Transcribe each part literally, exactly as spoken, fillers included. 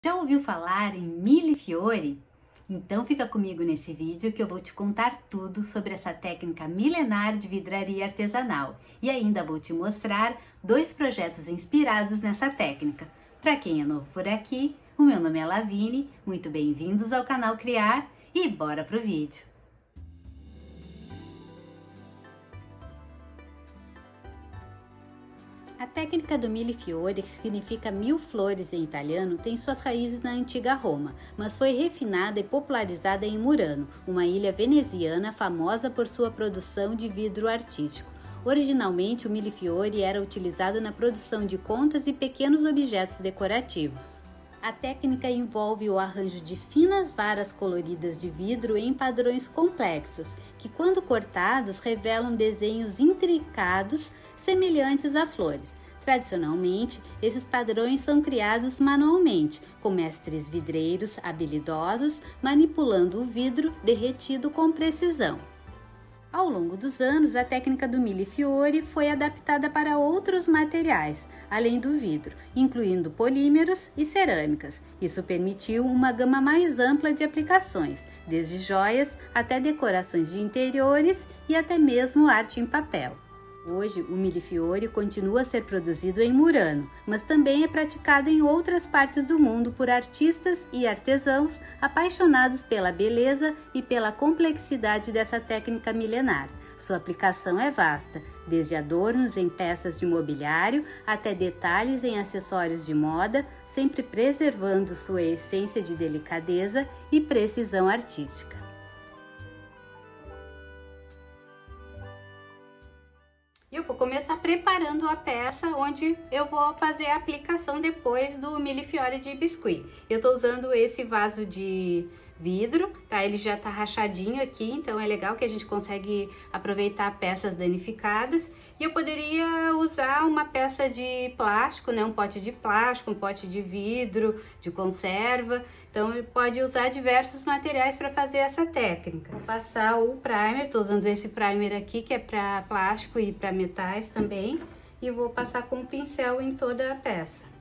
Já ouviu falar em Millefiori? Então fica comigo nesse vídeo que eu vou te contar tudo sobre essa técnica milenar de vidraria artesanal e ainda vou te mostrar dois projetos inspirados nessa técnica. Para quem é novo por aqui, o meu nome é Lavine, muito bem-vindos ao canal Criar e bora pro vídeo! A técnica do Millefiori, que significa mil flores em italiano, tem suas raízes na antiga Roma, mas foi refinada e popularizada em Murano, uma ilha veneziana famosa por sua produção de vidro artístico. Originalmente, o Millefiori era utilizado na produção de contas e pequenos objetos decorativos. A técnica envolve o arranjo de finas varas coloridas de vidro em padrões complexos, que quando cortados revelam desenhos intricados semelhantes a flores. Tradicionalmente, esses padrões são criados manualmente, com mestres vidreiros habilidosos manipulando o vidro derretido com precisão. Ao longo dos anos, a técnica do Millefiori foi adaptada para outros materiais, além do vidro, incluindo polímeros e cerâmicas. Isso permitiu uma gama mais ampla de aplicações, desde joias até decorações de interiores e até mesmo arte em papel. Hoje, o Millefiori continua a ser produzido em Murano, mas também é praticado em outras partes do mundo por artistas e artesãos apaixonados pela beleza e pela complexidade dessa técnica milenar. Sua aplicação é vasta, desde adornos em peças de mobiliário até detalhes em acessórios de moda, sempre preservando sua essência de delicadeza e precisão artística. Eu vou começar preparando a peça onde eu vou fazer a aplicação depois do Millefiori de biscuit. Eu tô usando esse vaso de vidro, tá? Ele já tá rachadinho aqui, então é legal que a gente consegue aproveitar peças danificadas. E eu poderia usar uma peça de plástico, né? Um pote de plástico, um pote de vidro, de conserva. Então pode usar diversos materiais para fazer essa técnica. Vou passar o primer, tô usando esse primer aqui que é para plástico e para metais também. E vou passar com o pincel em toda a peça.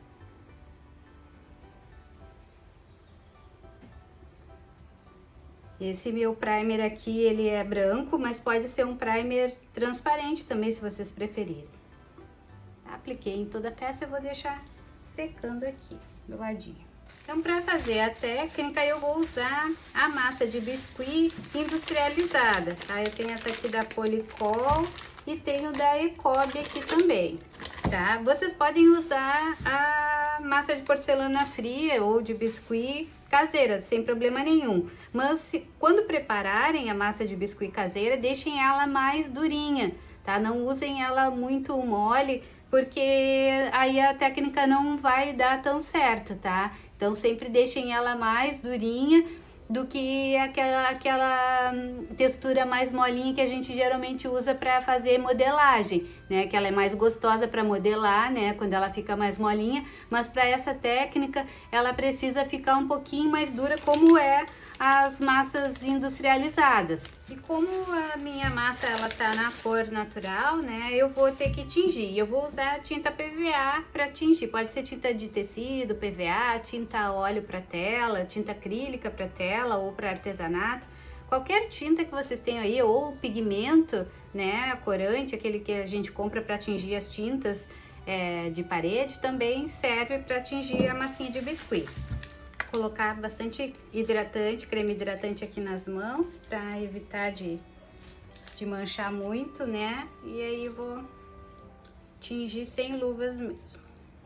Esse meu primer aqui, ele é branco, mas pode ser um primer transparente também, se vocês preferirem. Apliquei em toda a peça, eu vou deixar secando aqui, do ladinho. Então, para fazer a técnica, eu vou usar a massa de biscuit industrializada, tá? Eu tenho essa aqui da Policol e tenho da Ecobi aqui também, tá? Vocês podem usar a massa de porcelana fria ou de biscuit caseira, sem problema nenhum. Mas se, quando prepararem a massa de biscuit caseira, deixem ela mais durinha, tá? Não usem ela muito mole, porque aí a técnica não vai dar tão certo, tá? Então sempre deixem ela mais durinha do que aquela, aquela textura mais molinha que a gente geralmente usa para fazer modelagem, né? Que ela é mais gostosa para modelar, né? Quando ela fica mais molinha, mas para essa técnica ela precisa ficar um pouquinho mais dura, como é as massas industrializadas. E como a minha massa ela tá na cor natural, né? Eu vou ter que tingir. Eu vou usar tinta P V A para tingir. Pode ser tinta de tecido, P V A, tinta óleo para tela, tinta acrílica para tela ou para artesanato. Qualquer tinta que vocês tenham aí, ou pigmento, né, corante, aquele que a gente compra para tingir as tintas é, de parede, também serve para tingir a massinha de biscuit. Vou colocar bastante hidratante, creme hidratante aqui nas mãos, para evitar de, de manchar muito, né, e aí vou tingir sem luvas mesmo.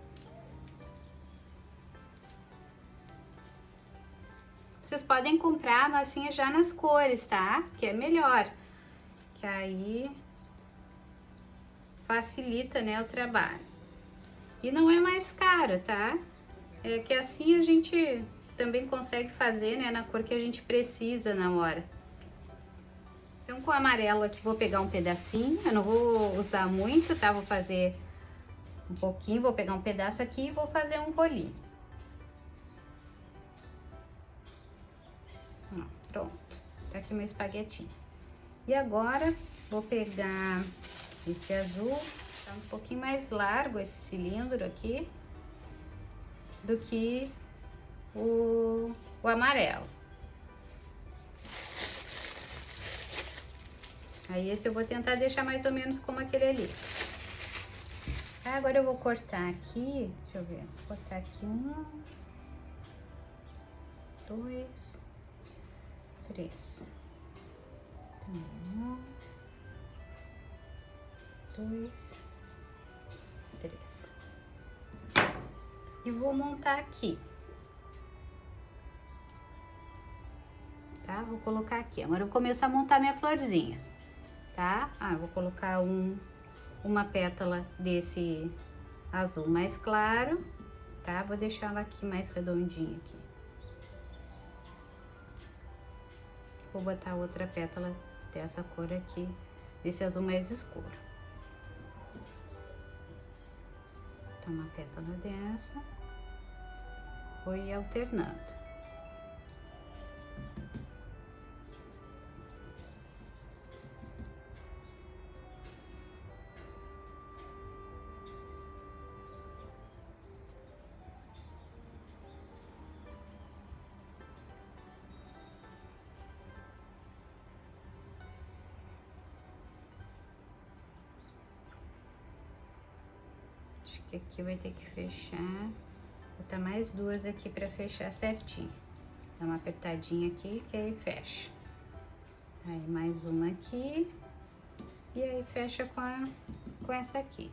Vocês podem comprar a massinha já nas cores, tá? Que é melhor, que aí facilita, né, o trabalho. E não é mais caro, tá? É que assim a gente também consegue fazer, né, na cor que a gente precisa na hora. Então com o amarelo aqui vou pegar um pedacinho, eu não vou usar muito, tá? Vou fazer um pouquinho, vou pegar um pedaço aqui e vou fazer um rolinho. Pronto, tá aqui meu espaguetinho. E agora vou pegar esse azul, tá um pouquinho mais largo esse cilindro aqui do que o, o amarelo. Aí esse eu vou tentar deixar mais ou menos como aquele ali. Agora eu vou cortar aqui, deixa eu ver, vou cortar aqui um, dois, três. Um, dois, três. E vou montar aqui. Tá? Vou colocar aqui. Agora eu vou começar a montar minha florzinha. Tá? Ah, eu vou colocar um, uma pétala desse azul mais claro, tá? Vou deixar ela aqui mais redondinha aqui. Vou botar outra pétala dessa cor aqui, desse azul mais escuro. Então, uma pétala dessa. Vou ir alternando. Acho que aqui vai ter que fechar. Vou botar mais duas aqui pra fechar certinho. Dá uma apertadinha aqui, que aí fecha. Aí mais uma aqui. E aí fecha com, a, com essa aqui.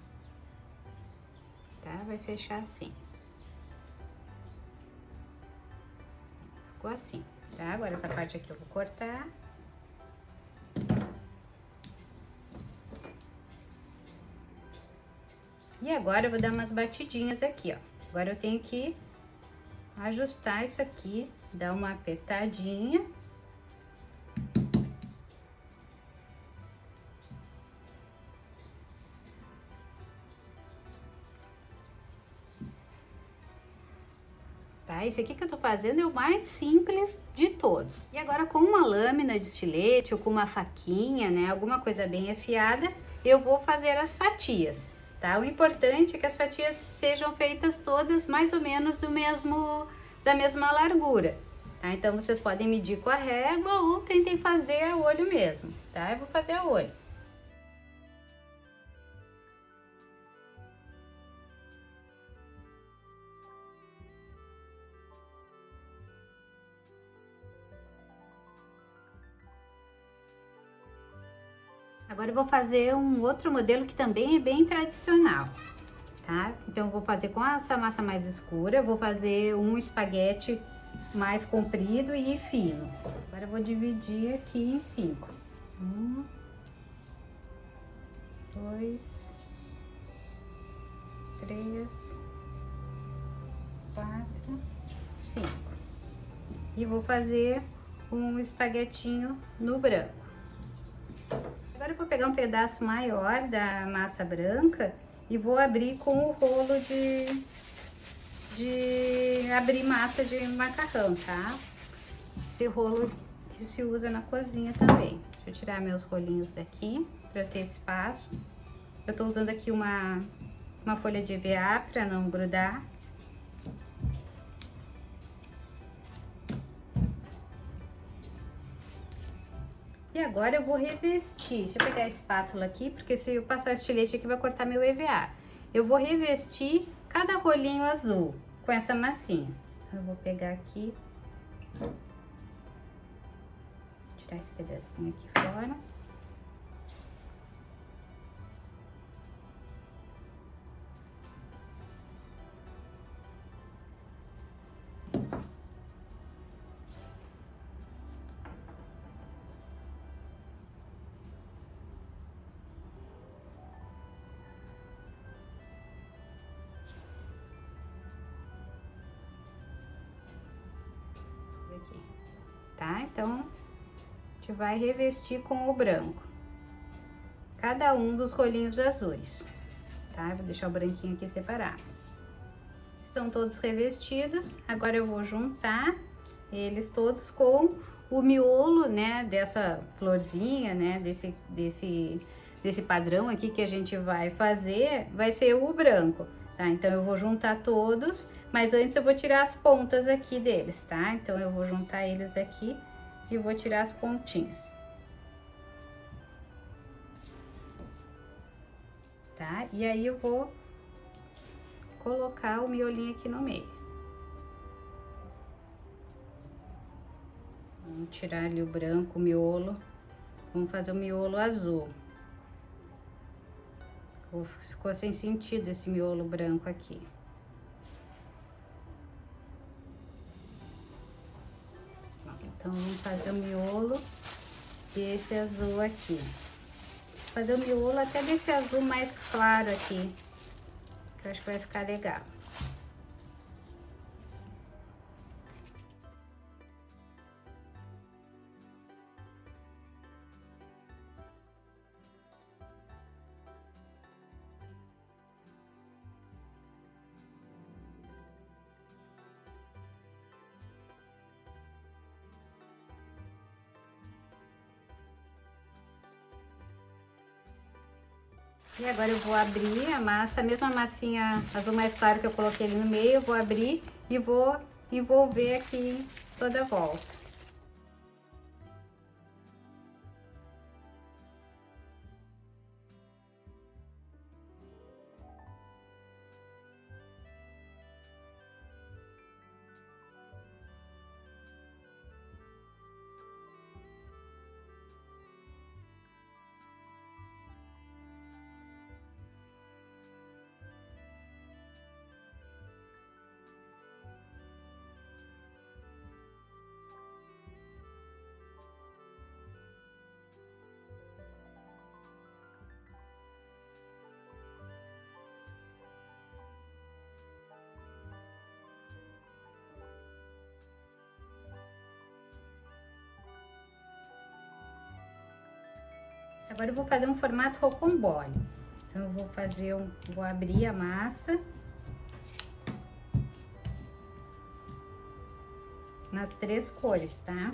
Tá? Vai fechar assim. Ficou assim, tá? Agora essa parte aqui eu vou cortar. E agora eu vou dar umas batidinhas aqui, ó. Agora eu tenho que ajustar isso aqui, dar uma apertadinha. Tá? Esse aqui que eu tô fazendo é o mais simples de todos. E agora com uma lâmina de estilete ou com uma faquinha, né, alguma coisa bem afiada, eu vou fazer as fatias. Tá? O importante é que as fatias sejam feitas todas mais ou menos do mesmo, da mesma largura, tá? Então, vocês podem medir com a régua ou tentem fazer a olho mesmo, tá? Eu vou fazer a olho. Agora eu vou fazer um outro modelo que também é bem tradicional, tá? Então eu vou fazer com essa massa mais escura, eu vou fazer um espaguete mais comprido e fino. Agora eu vou dividir aqui em cinco. Um, dois, três, quatro, cinco. E vou fazer um espaguetinho no branco. Agora eu vou pegar um pedaço maior da massa branca e vou abrir com o rolo de, de abrir massa de macarrão, tá? Esse rolo que se usa na cozinha também. Deixa eu tirar meus rolinhos daqui para ter espaço. Eu tô usando aqui uma, uma folha de E V A para não grudar. E agora eu vou revestir. Deixa eu pegar a espátula aqui, porque se eu passar o estilete aqui vai cortar meu E V A. Eu vou revestir cada rolinho azul com essa massinha. Eu vou pegar aqui, tirar esse pedacinho aqui fora. Aqui, tá? Então, a gente vai revestir com o branco cada um dos rolinhos azuis, tá? Eu vou deixar o branquinho aqui separado. Estão todos revestidos, agora eu vou juntar eles todos com o miolo, né, dessa florzinha, né, desse, desse, desse padrão aqui que a gente vai fazer, vai ser o branco. tá? Então eu vou juntar todos, mas antes eu vou tirar as pontas aqui deles, tá? Então eu vou juntar eles aqui e vou tirar as pontinhas. Tá? E aí eu vou colocar o miolinho aqui no meio. Vamos tirar ali o branco, o miolo. Vamos fazer o miolo azul. Ficou sem sentido esse miolo branco aqui. Então, vamos fazer o miolo desse azul aqui. Fazer o miolo até desse azul mais claro aqui, que eu acho que vai ficar legal. E agora eu vou abrir a massa, a mesma massinha azul mais claro que eu coloquei ali no meio, eu vou abrir e vou envolver aqui toda a volta. Agora eu vou fazer um formato rocambole. Então eu vou fazer um, vou abrir a massa nas três cores, tá?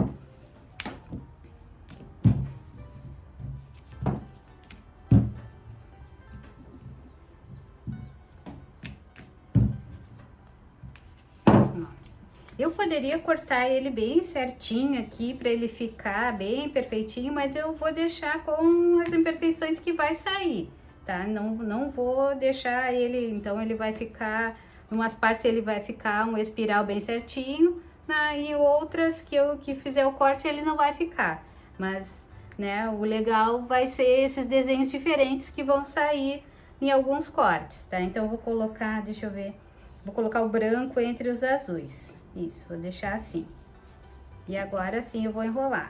Eu poderia cortar ele bem certinho aqui para ele ficar bem perfeitinho, mas eu vou deixar com as imperfeições que vai sair, tá? Não, não vou deixar ele, então ele vai ficar, umas partes ele vai ficar um espiral bem certinho, na, e outras que eu que fizer o corte ele não vai ficar. Mas, né, o legal vai ser esses desenhos diferentes que vão sair em alguns cortes, tá? Então eu vou colocar, deixa eu ver, vou colocar o branco entre os azuis. Isso, vou deixar assim. E agora sim eu vou enrolar.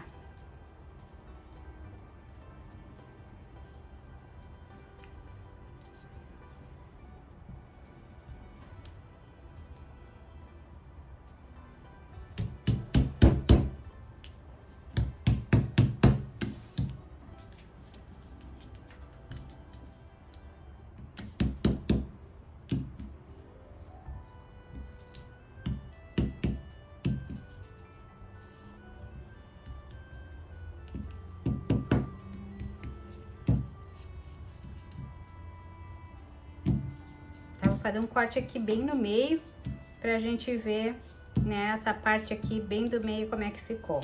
Fazer um corte aqui bem no meio, pra gente ver, né, essa parte aqui bem do meio como é que ficou.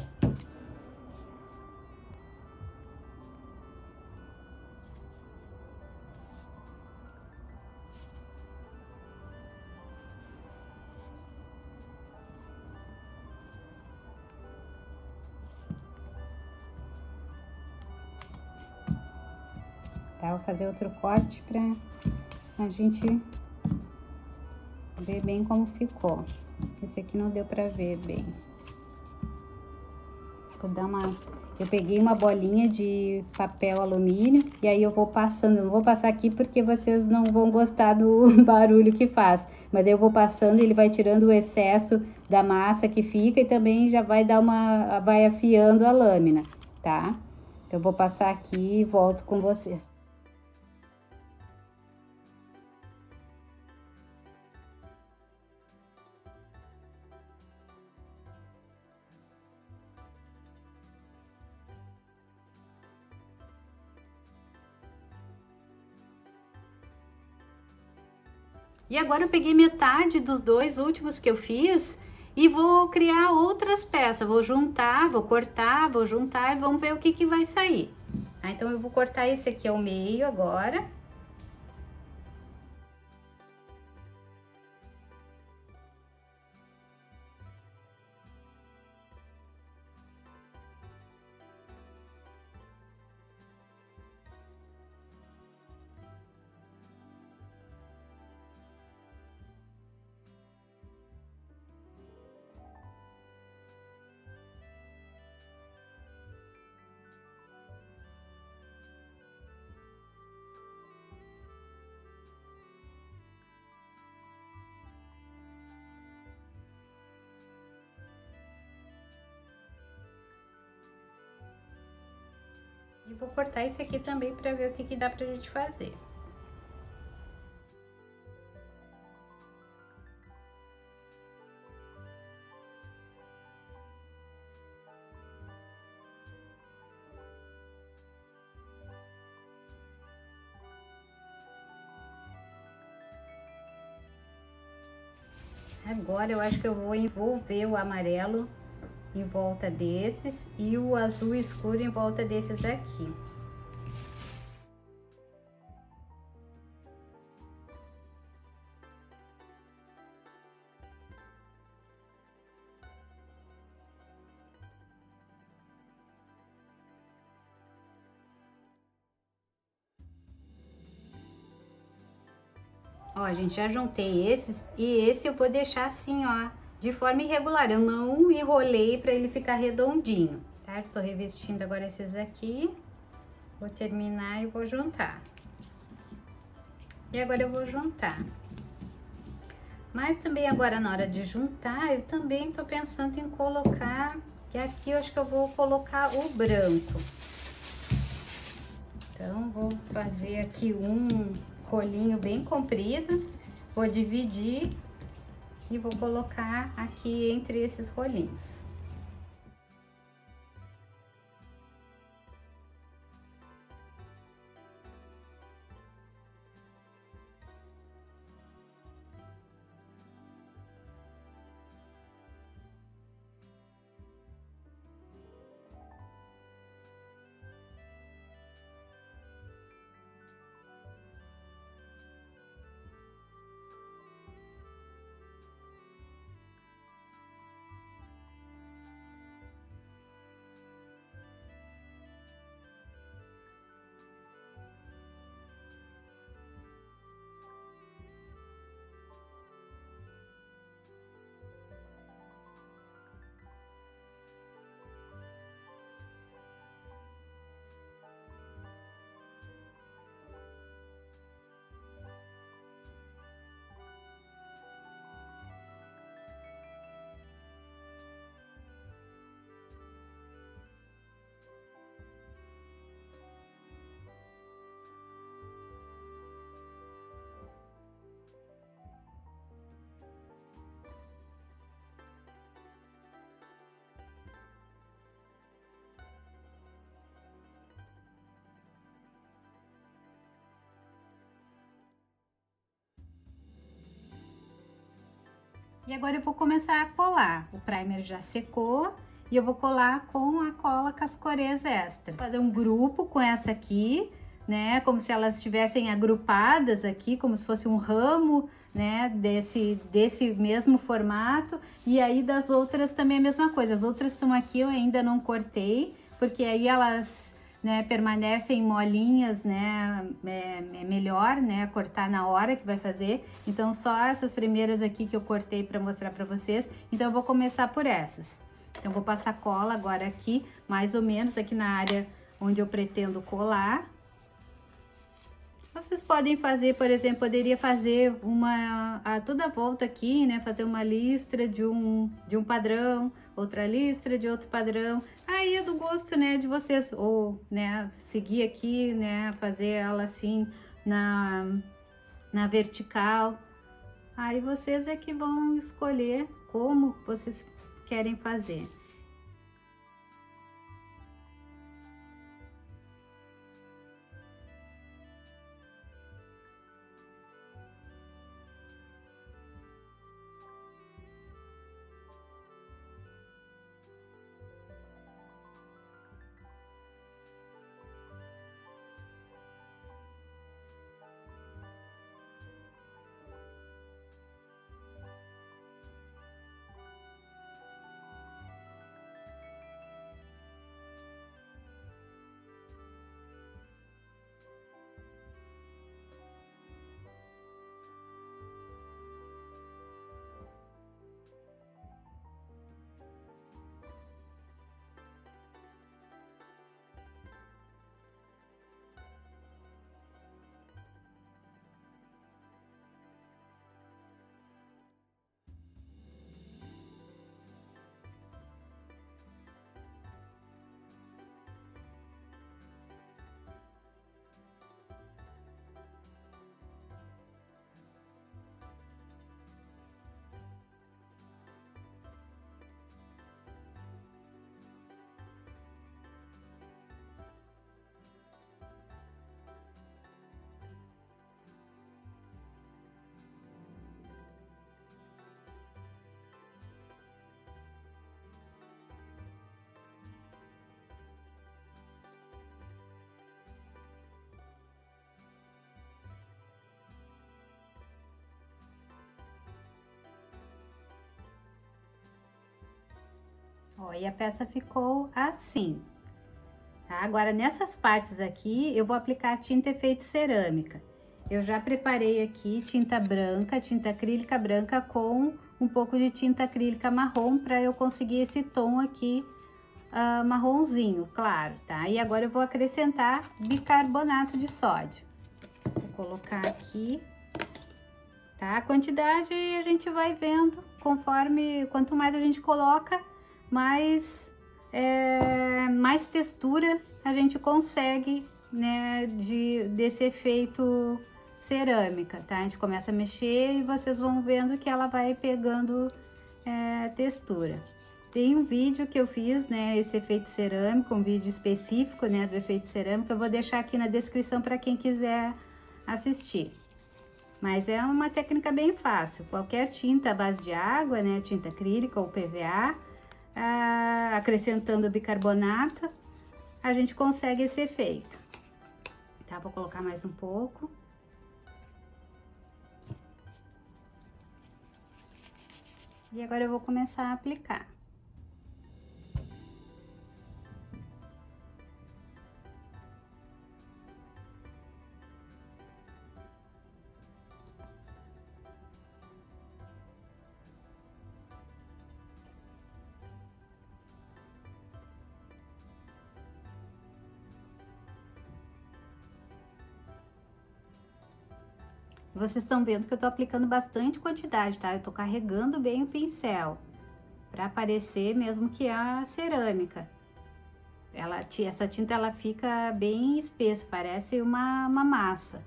Tá, vou fazer outro corte pra a gente ver bem como ficou. Esse aqui não deu pra ver bem. Vou dar uma... Eu peguei uma bolinha de papel alumínio e aí eu vou passando. Eu não vou passar aqui porque vocês não vão gostar do barulho que faz. Mas eu vou passando e ele vai tirando o excesso da massa que fica e também já vai dar uma... vai afiando a lâmina, tá? Eu vou passar aqui e volto com vocês. E agora eu peguei metade dos dois últimos que eu fiz e vou criar outras peças. Vou juntar, vou cortar, vou juntar e vamos ver o que que vai sair. Tá? Então eu vou cortar esse aqui ao meio agora. E vou cortar esse aqui também para ver o que que dá pra gente fazer. Agora eu acho que eu vou envolver o amarelo em volta desses e o azul escuro em volta desses aqui. Ó, gente, já juntei esses e esse eu vou deixar assim, ó, de forma irregular. Eu não enrolei para ele ficar redondinho, tá? Tô revestindo agora esses aqui. Vou terminar e vou juntar. E agora eu vou juntar. Mas também agora na hora de juntar, eu também tô pensando em colocar, que aqui eu acho que eu vou colocar o branco. Então, vou fazer aqui um rolinho bem comprido, vou dividir e vou colocar aqui entre esses rolinhos. E agora eu vou começar a colar. O primer já secou e eu vou colar com a cola Cascorês Extra. Vou fazer um grupo com essa aqui, né? Como se elas estivessem agrupadas aqui, como se fosse um ramo, né? Desse, desse mesmo formato. E aí das outras também a mesma coisa. As outras estão aqui, eu ainda não cortei, porque aí elas, né, permanecem molinhas, né, é, é melhor, né, cortar na hora que vai fazer. Então, só essas primeiras aqui que eu cortei para mostrar para vocês. Então, eu vou começar por essas. Então, vou passar cola agora aqui, mais ou menos aqui na área onde eu pretendo colar. Vocês podem fazer, por exemplo, poderia fazer uma, a toda a volta aqui, né, fazer uma listra de um, de um padrão, outra listra de outro padrão. Aí é do gosto, né, de vocês, ou, né, seguir aqui, né, fazer ela assim na, na vertical. Aí vocês é que vão escolher como vocês querem fazer. Ó, e a peça ficou assim. Tá? Agora, nessas partes aqui, eu vou aplicar tinta efeito cerâmica. Eu já preparei aqui tinta branca, tinta acrílica branca com um pouco de tinta acrílica marrom para eu conseguir esse tom aqui uh, marronzinho, claro, tá? E agora eu vou acrescentar bicarbonato de sódio. Vou colocar aqui, tá? A quantidade a gente vai vendo conforme, quanto mais a gente coloca, mais, é, mais textura a gente consegue, né, de, desse efeito cerâmica, tá? A gente começa a mexer e vocês vão vendo que ela vai pegando é, textura. Tem um vídeo que eu fiz, né, esse efeito cerâmico, um vídeo específico, né, do efeito cerâmico, eu vou deixar aqui na descrição para quem quiser assistir. Mas é uma técnica bem fácil, qualquer tinta à base de água, né, tinta acrílica ou P V A, ah, acrescentando bicarbonato, a gente consegue esse efeito. Tá, vou colocar mais um pouco. E agora eu vou começar a aplicar. Vocês estão vendo que eu tô aplicando bastante quantidade, tá? Eu tô carregando bem o pincel, para aparecer mesmo que a cerâmica. Ela, essa tinta, ela fica bem espessa, parece uma, uma massa.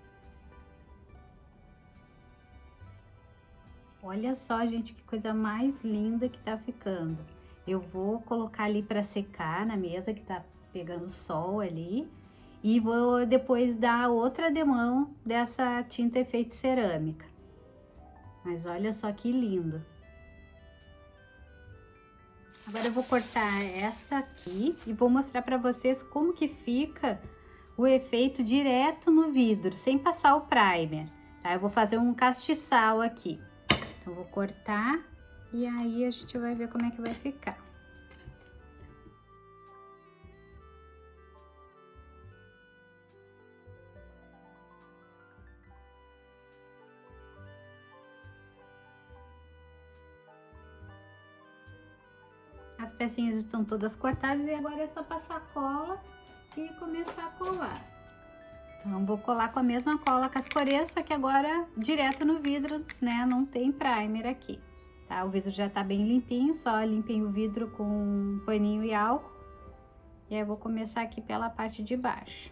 Olha só, gente, que coisa mais linda que tá ficando. Eu vou colocar ali para secar na mesa, que tá pegando sol ali. E vou depois dar outra demão dessa tinta efeito cerâmica. Mas olha só que lindo. Agora eu vou cortar essa aqui e vou mostrar para vocês como que fica o efeito direto no vidro, sem passar o primer, tá? Eu vou fazer um castiçal aqui. Então, vou cortar e aí a gente vai ver como é que vai ficar. As pecinhas estão todas cortadas e agora é só passar cola e começar a colar. Então, vou colar com a mesma cola cascorê, só que agora direto no vidro, né? Não tem primer aqui, tá? O vidro já tá bem limpinho, só limpem o vidro com um paninho e álcool. E aí eu vou começar aqui pela parte de baixo.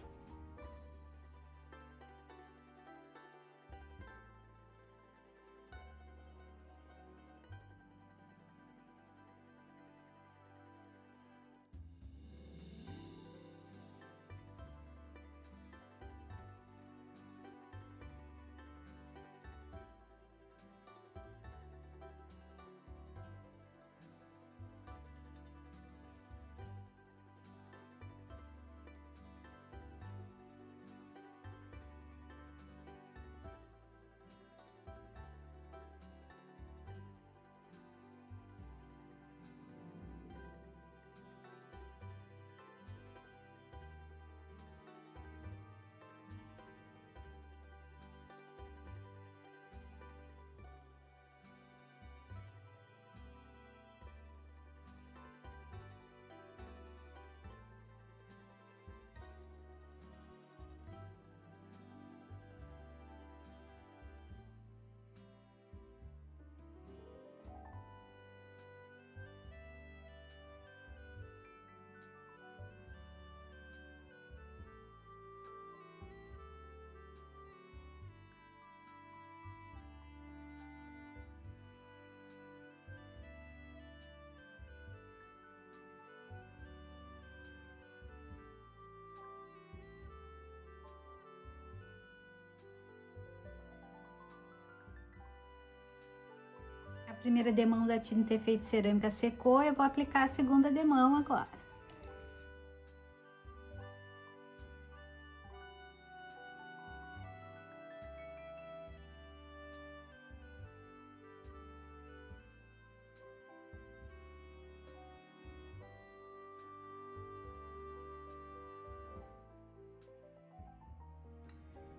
A primeira demão da tinta efeito cerâmica secou, eu vou aplicar a segunda demão agora.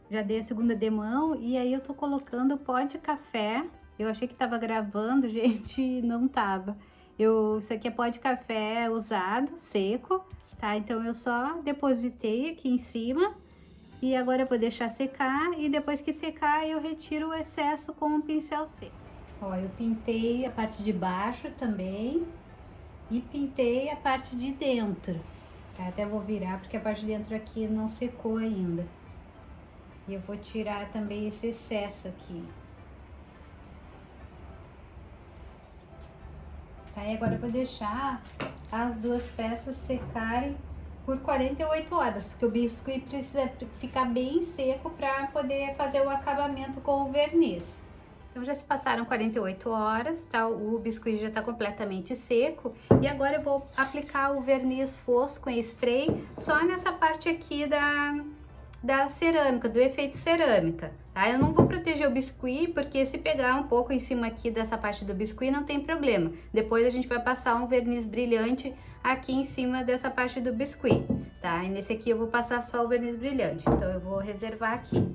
Já dei a segunda demão e aí eu tô colocando pó de café. Eu achei que tava gravando, gente, não tava. Eu, isso aqui é pó de café usado, seco, tá? Então eu só depositei aqui em cima e agora eu vou deixar secar e depois que secar eu retiro o excesso com um pincel seco. Ó, eu pintei a parte de baixo também e pintei a parte de dentro. Tá? Até vou virar porque a parte de dentro aqui não secou ainda. E eu vou tirar também esse excesso aqui. Tá, e agora eu vou deixar as duas peças secarem por quarenta e oito horas, porque o biscuit precisa ficar bem seco para poder fazer o acabamento com o verniz. Então já se passaram quarenta e oito horas, tá? O biscuit já está completamente seco e agora eu vou aplicar o verniz fosco em spray só nessa parte aqui da da cerâmica, do efeito cerâmica, tá? Eu não vou proteger o biscuit, porque se pegar um pouco em cima aqui dessa parte do biscuit não tem problema. Depois a gente vai passar um verniz brilhante aqui em cima dessa parte do biscuit, tá? E nesse aqui eu vou passar só o verniz brilhante, então eu vou reservar aqui.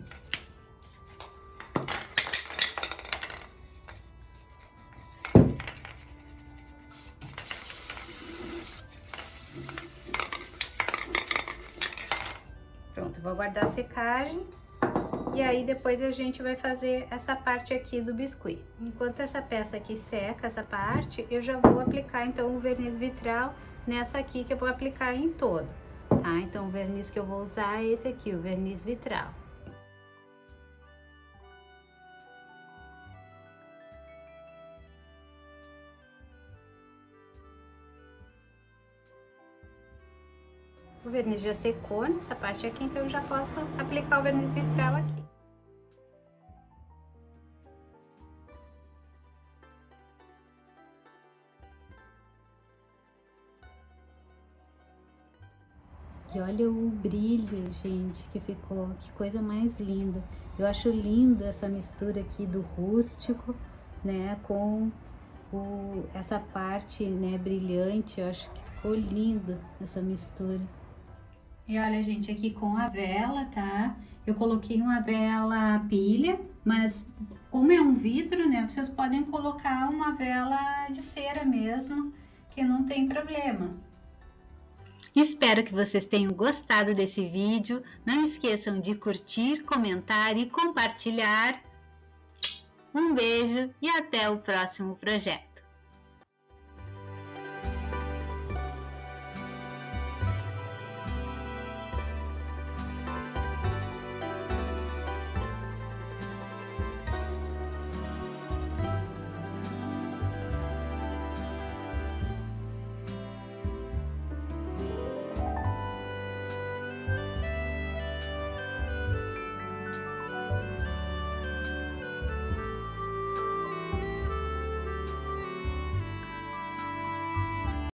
Pronto, vou aguardar a secagem e aí depois a gente vai fazer essa parte aqui do biscuit. Enquanto essa peça aqui seca, essa parte, eu já vou aplicar então o verniz vitral nessa aqui que eu vou aplicar em todo, tá? Então o verniz que eu vou usar é esse aqui, o verniz vitral. O verniz já secou nessa parte aqui, então eu já posso aplicar o verniz vitral aqui. E olha o brilho, gente, que ficou, que coisa mais linda. Eu acho lindo essa mistura aqui do rústico, né, com o, essa parte, né, brilhante. Eu acho que ficou lindo essa mistura. E olha, gente, aqui com a vela, tá? Eu coloquei uma vela pilha, mas como é um vidro, né, vocês podem colocar uma vela de cera mesmo, que não tem problema. Espero que vocês tenham gostado desse vídeo. Não esqueçam de curtir, comentar e compartilhar. Um beijo e até o próximo projeto.